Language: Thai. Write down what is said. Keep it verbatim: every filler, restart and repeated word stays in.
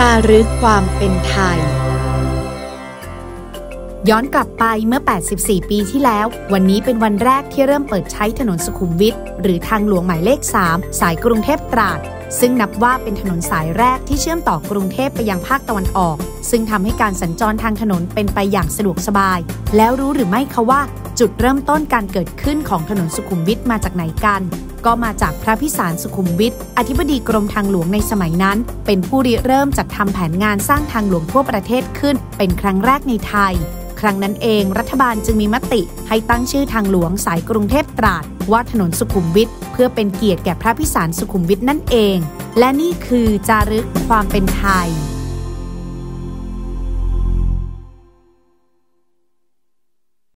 ารึกความเป็นไทยย้อนกลับไปเมื่อแปดสิบสี่ปีที่แล้ววันนี้เป็นวันแรกที่เริ่มเปิดใช้ถนนสุขุมวิทหรือทางหลวงหมายเลขสามสายกรุงเทพตราดซึ่งนับว่าเป็นถนนสายแรกที่เชื่อมต่อกรุงเทพไปยังภาคตะวันออกซึ่งทำให้การสัญจรทางถนนเป็นไปอย่างสะดวกสบายแล้วรู้หรือไม่คะว่าจุดเริ่มต้นการเกิดขึ้นของถนนสุขุมวิทมาจากไหนกันก็มาจากพระพิสารสุขุมวิทอธิบดีกรมทางหลวงในสมัยนั้นเป็นผู้ริเริ่มจัดทำแผนงานสร้างทางหลวงทั่วประเทศขึ้นเป็นครั้งแรกในไทยครั้งนั้นเองรัฐบาลจึงมีมติให้ตั้งชื่อทางหลวงสายกรุงเทพตราดว่าถนนสุขุมวิทเพื่อเป็นเกียรติแก่พระพิสารสุขุมวิทนั่นเองและนี่คือจารึกความเป็นไทย